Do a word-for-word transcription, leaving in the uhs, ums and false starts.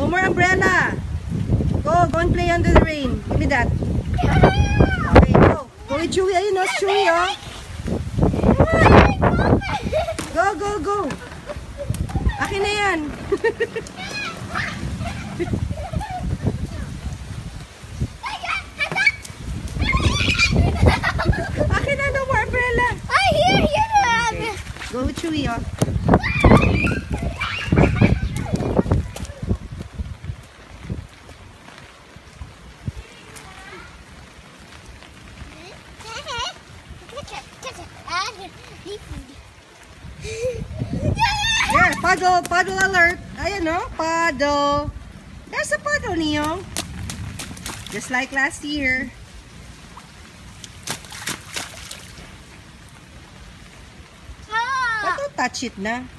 No more umbrella. Go, go and play under the rain. Give me that. Okay, go. Go with Chewy. Ayun, no, Chewy, oh. Go, go, go. Akin na yan. Akin na, no more umbrella. Ay, here, here. Okay. Go with Chewy, oh. There, paddle, paddle alert. Ayan, no? Paddle. There's a paddle, Neo. Just like last year. But don't touch it na.